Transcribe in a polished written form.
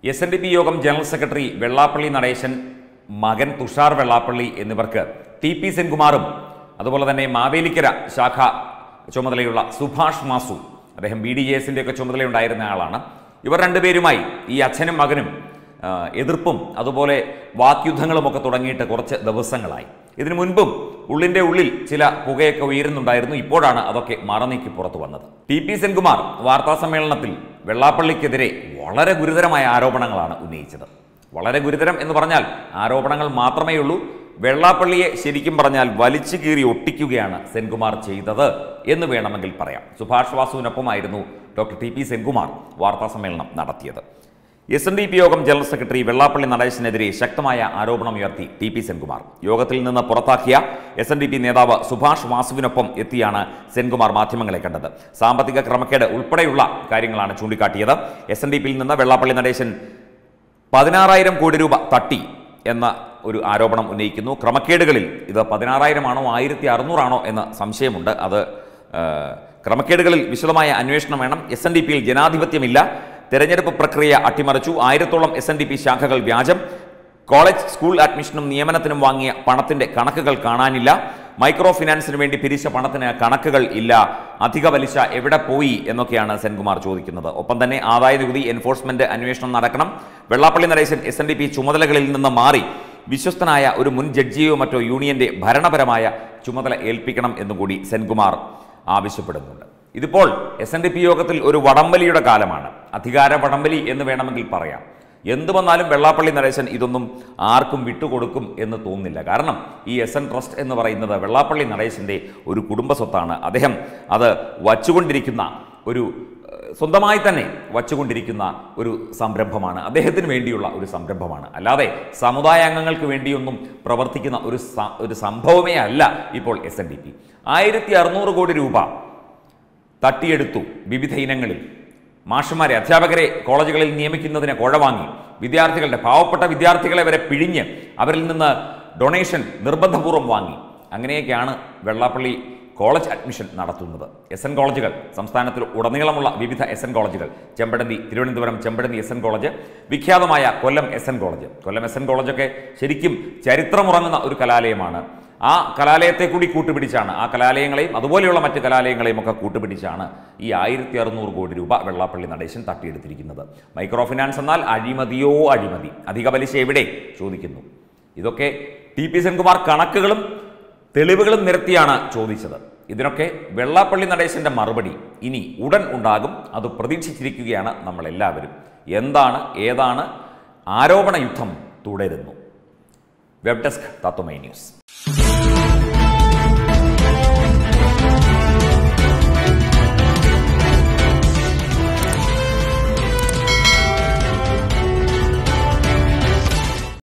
SNDP യോഗം general secretary Vellappally Natesan, മകൻ തുഷാർ വെള്ളാപ്പള്ളി എന്നിവർക്ക് TP സെൻകുമാറും അതുപോലെ തന്നെ മാവേലിക്കര ശാഖ ചുമതലയുള്ള സുഭാഷ് മാസു, അദ്ദേഹം BDJS-ന്റെ ഒക്കെ ചുമതലയുണ്ടായിരുന്ന ആളാണ്. ഇവർ രണ്ടുപേരുമായി ഈ അച്ഛനും മകനും എതിർപ്പും അതുപോലെ വാക്യുദ്ധങ്ങളുമൊക്കെ തുടങ്ങിയിട്ട് കുറച്ച് ദിവസങ്ങളായി. ഇതിനു മുൻപും ഉള്ളിൻ്റെ ഉള്ളിൽ ചില പുകയൊക്കെ ഉയരുന്നുണ്ടായിരുന്നു. ഇപ്പോഴാണ് അതൊക്കെ മറനീക്കി പുറത്തു വന്നത്. TP സെൻകുമാർ വാർത്താസമ്മേളനത്തിൽ വെള്ളാപ്പള്ളിക്കെതിരെ വളരെ ഗുരുതരമായ ആരോപണങ്ങളാണ് ഉന്നയിച്ചത്. വളരെ ഗുരുതരം എന്ന് പറഞ്ഞാൽ ആരോപണങ്ങൾ മാത്രമേ ഉള്ളൂ. വെള്ളാപ്പള്ളിയെ ശരിക്കും പറഞ്ഞാൽ വലിച്ചു കീറി ഒട്ടിക്കുകയാണ് സെൻകുമാർ ചെയ്തത് എന്ന് വേണമെങ്കിൽ പറയാം. സുഭാഷ് വാസുവിനൊപ്പമായിരുന്നു ഡോക്ടർ TP സെൻകുമാർ വാർത്താസമ്മേളനം നടത്തിയത്. SNDP യോഗം ജനറൽ സെക്രട്ടറി വെള്ളാപ്പള്ളി നടേശനെതിരെ ശക്തമായ ആരോപണം ഉയർത്തി TP സെൻകുമാർ. യോഗത്തിൽ നിന്ന് പുറത്താക്കിയ SNDP നേതാവ് സുഭാഷ് വാസുവിനൊപ്പം എത്തിയാണ് സെൻകുമാർ മാധ്യമങ്ങളെ കണ്ടത്. സാമ്പത്തിക ക്രമക്കേട് ഉൾപ്പെടെയുള്ള കാര്യങ്ങളാണ് ചൂണ്ടിക്കാട്ടിയത്. SNDP-യിൽ നിന്ന് വെള്ളാപ്പള്ളി നടേശൻ 16,000 കോടി രൂപ തട്ടി എന്ന ഒരു ആരോപണം ഉന്നയിക്കുന്നു. ക്രമക്കേടുകളിൽ ഇത് 16,000 ആണോ 1,600 ആണോ എന്ന സംശയമുണ്ട്. അത് ക്രമക്കേടുകളിൽ വിശദമായ അന്വേഷണം വേണം. SNDP-യിൽ ജനാധിപത്യമില്ല, തെരഞ്ഞെടുപ്പ് പ്രക്രിയ അട്ടിമറിച്ചു, 1000-ഓളം SNDP ശാഖകൾ വ്യാജം, കോളേജ് സ്കൂൾ അഡ്മിഷനും നിയമനത്തിനും വാങ്ങിയ പണത്തിന്റെ കണക്കുകൾ കാണാനില്ല, മൈക്രോ ഫിനാൻസിന് വേണ്ടി പിരിച്ച പണത്തിന് കണക്കുകൾ ഇല്ല, അധിക പലിശ എവിടെ പോയി എന്നൊക്കെയാണ് സെൻകുമാർ ചോദിക്കുന്നത്. ഒപ്പം തന്നെ ആദായ നികുതി എൻഫോഴ്സ്മെന്റ് അന്വേഷണം നടക്കണം, വെള്ളാപ്പള്ളി നടേശൻ SNDP ചുമതലകളിൽ നിന്ന് മാറി വിശ്വസ്തനായ ഒരു മുൻ ജഡ്ജിയോ മറ്റോ യൂണിയന്റെ ഭരണപരമായ ചുമതല ഏൽപ്പിക്കണം എന്നുകൂടി സെൻകുമാർ ആവശ്യപ്പെടുന്നുണ്ട്. ഇതിപ്പോൾ SNDP യോഗത്തിൽ ഒരു വടംവലിയുടെ കാലമാണ്, അധികാര വടംവലി എന്ന് വേണമെങ്കിൽ പറയാം. എന്തു വന്നാലും വെള്ളാപ്പള്ളി നടേശൻ ഇതൊന്നും ആർക്കും വിട്ടുകൊടുക്കും എന്ന് തോന്നുന്നില്ല. കാരണം ഈ SN ട്രസ്റ്റ് എന്ന് പറയുന്നത് വെള്ളാപ്പള്ളി നടേശൻ്റെ ഒരു കുടുംബ സ്വത്താണ്. അദ്ദേഹം അത് വച്ചുകൊണ്ടിരിക്കുന്ന ഒരു സ്വന്തമായി തന്നെ വച്ചുകൊണ്ടിരിക്കുന്ന ഒരു സംരംഭമാണ്, അദ്ദേഹത്തിന് വേണ്ടിയുള്ള ഒരു സംരംഭമാണ്. അല്ലാതെ സമുദായ അംഗങ്ങൾക്ക് വേണ്ടിയൊന്നും പ്രവർത്തിക്കുന്ന ഒരു സംഭവമേ അല്ല ഇപ്പോൾ SNDP. 1,600 കോടി രൂപ തട്ടിയെടുത്തു. വിവിധ ഇനങ്ങളിൽ മാഷുമാരെ, അധ്യാപകരെ കോളേജുകളിൽ നിയമിക്കുന്നതിന് കോഴ വാങ്ങി, വിദ്യാർത്ഥികളുടെ പാവപ്പെട്ട വിദ്യാർത്ഥികളെ വരെ പിഴിഞ്ഞ് അവരിൽ നിന്ന് ഡൊണേഷൻ നിർബന്ധപൂർവ്വം വാങ്ങി. അങ്ങനെയൊക്കെയാണ് വെള്ളാപ്പള്ളി കോളേജ് അഡ്മിഷൻ നടത്തുന്നത്. SN കോളേജുകൾ, സംസ്ഥാനത്തിൽ ഉടനീളമുള്ള വിവിധ SN കോളേജുകൾ, തിരുവനന്തപുരം ചെമ്പഴന്തി SN കോളേജ്, വിഖ്യാതമായ Kollam SN college. Kollam SN കോളേജൊക്കെ ശരിക്കും ചരിത്രമുറങ്ങുന്ന ഒരു കലാലയമാണ്. ആ കലാലയത്തെ കൂടി കൂട്ടുപിടിച്ചാണ്, ആ കലാലയങ്ങളെയും അതുപോലെയുള്ള മറ്റ് കലാലയങ്ങളെയും ഒക്കെ കൂട്ടുപിടിച്ചാണ് ഈ 1,600 കോടി രൂപ വെള്ളാപ്പള്ളി നടേശൻ തട്ടിയെടുത്തിരിക്കുന്നത്. മൈക്രോ ഫിനാൻസ് എന്നാൽ അഴിമതിയോ അഴിമതി, അധിക പലിശ എവിടെ ചോദിക്കുന്നു. ഇതൊക്കെ TP സെൻകുമാർ കണക്കുകളും തെളിവുകളും നിരത്തിയാണ് ചോദിച്ചത്. ഇതിനൊക്കെ വെള്ളാപ്പള്ളി നടേശൻ്റെ മറുപടി ഇനി ഉടൻ ഉണ്ടാകും. അത് പ്രതീക്ഷിച്ചിരിക്കുകയാണ് നമ്മളെല്ലാവരും. എന്താണ് ഏതാണ് ആരോപണ യുദ്ധം തുടരുന്നു. Web desk Tatwamayi news.